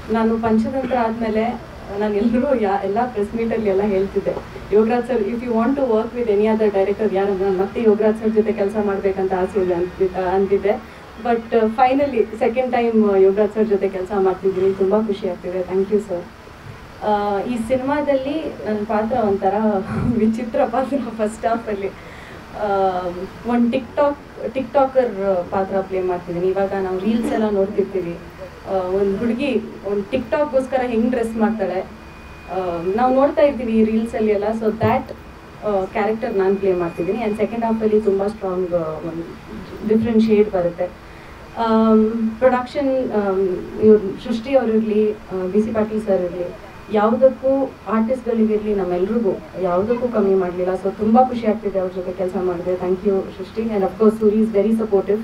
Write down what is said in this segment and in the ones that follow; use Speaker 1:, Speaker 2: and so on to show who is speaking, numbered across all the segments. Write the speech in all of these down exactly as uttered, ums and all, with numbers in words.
Speaker 1: ನಾನು ಪಂಚತಂತ್ರ ಆದಮೇಲೆ ನಾನು ಎಲ್ಲರೂ ಯಾ ಎಲ್ಲ ಪ್ರೆಸ್ ಮೀಟಲ್ಲಿ ಎಲ್ಲ ಹೇಳ್ತಿದ್ದೆ, Yogaraj sir if you want to work with any other director ಯಾರಂದ್ರೆ ನಾನು ಮತ್ತೆ ಯೋಗರಾಜ್ ಸರ್ ಜೊತೆ ಕೆಲಸ ಮಾಡಬೇಕಂತ ಆಸೆ ಇದೆ ಅಂತ ಅಂತಿದ್ದೆ. But finally second time Yogaraj sir ಜೊತೆ ಕೆಲಸ ಮಾಡ್ತಿದ್ದೀನಿ, ತುಂಬ ಖುಷಿ ಆಗ್ತಿದೆ. Thank you sir. ಈ ಸಿನಿಮಾದಲ್ಲಿ ನನ್ನ ಪಾತ್ರ ಒಂಥರ ವಿಚಿತ್ರ ಪಾತ್ರ. ಫಸ್ಟ್ ಹಾಫಲ್ಲಿ ಒಂದು ಟಿಕ್ ಟಾಕ್ ಟಿಕ್ ಟಾಕರ್ ಪಾತ್ರ ಪ್ಲೇ ಮಾಡ್ತಿದ್ದೀನಿ. ಇವಾಗ ನಾವು ರೀಲ್ಸ್ ಎಲ್ಲ ನೋಡ್ತಿರ್ತೀವಿ, ಒಂದು ಹುಡುಗಿ ಒಂದು ಟಿಕ್ ಟಾಕ್ಗೋಸ್ಕರ ಹೆಂಗೆ ಡ್ರೆಸ್ ಮಾಡ್ತಾಳೆ ನಾವು ನೋಡ್ತಾ ಇರ್ತೀವಿ ಈ ರೀಲ್ಸಲ್ಲಿ ಎಲ್ಲ. ಸೊ ದ್ಯಾಟ್ ಕ್ಯಾರೆಕ್ಟರ್ ನಾನು ಪ್ಲೇ ಮಾಡ್ತಿದ್ದೀನಿ. ಆ್ಯಂಡ್ ಸೆಕೆಂಡ್ ಹಾಫಲ್ಲಿ ತುಂಬ ಸ್ಟ್ರಾಂಗ್ ಒಂದು ಡಿಫ್ರೆಂಟ್ ಶೇಡ್ ಬರುತ್ತೆ. ಪ್ರೊಡಕ್ಷನ್ ಇವ್ರು ಸೃಷ್ಟಿ ಅವರಿರಲಿ, ಬಿ ಸಿ ಪಾಟೀಲ್ ಸರ್ ಇರಲಿ, ಯಾವುದಕ್ಕೂ ಆರ್ಟಿಸ್ಟ್ಗಳಿಗಿರಲಿ ನಮ್ಮೆಲ್ರಿಗೂ ಯಾವುದಕ್ಕೂ ಕಮ್ಮಿ ಮಾಡಲಿಲ್ಲ. ಸೊ ತುಂಬ ಖುಷಿ ಆಗ್ತಿದೆ ಅವ್ರ ಜೊತೆ ಕೆಲಸ ಮಾಡಿದೆ. Thank you Srishti. And of course Suri is very supportive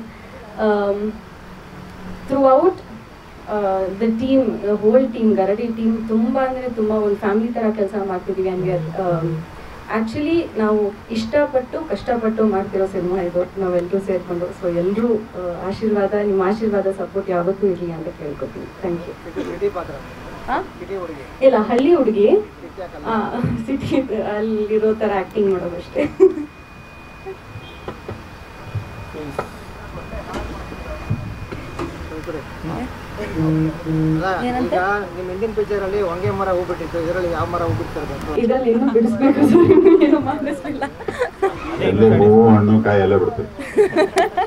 Speaker 1: throughout the team, the whole team, Garadi team ತುಂಬ ಅಂದರೆ ತುಂಬ ಒಂದು ಫ್ಯಾಮಿಲಿ ಥರ ಕೆಲಸ ಮಾಡ್ತಿದ್ದೀವಿ. ಆ್ಯಂಡ್ ವಿ ಆರ್ ಆ್ಯಕ್ಚುಲಿ ನಾವು ಇಷ್ಟಪಟ್ಟು ಕಷ್ಟಪಟ್ಟು ಮಾಡ್ತಿರೋ ಸಿನಿಮಾ ಇದು, ನಾವೆಲ್ಲರೂ ಸೇರಿಕೊಂಡು. ಸೊ ಎಲ್ಲರೂ ಆಶೀರ್ವಾದ, ನಿಮ್ಮ ಆಶೀರ್ವಾದ ಸಪೋರ್ಟ್ ಯಾವತ್ತೂ ಇರಲಿ ಅಂತ ಕೇಳ್ಕೊತೀನಿ. Thank you. ಹಾಂ ಇಲ್ಲ, ಹಳ್ಳಿ ಹುಡುಗಿ ಸಿಟಿ ಅಲ್ಲಿರೋ ಥರ ಆ್ಯಕ್ಟಿಂಗ್ ಮಾಡೋದು ಅಷ್ಟೇ. ಇದರಲ್ಲಿ ಇನ್ನೂ ಬಿಡಿಸ್ಬೇಕು, ಹಣ್ಣು ಕಾಯಿ ಎಲ್ಲ ಬಿಡ್ತದೆ.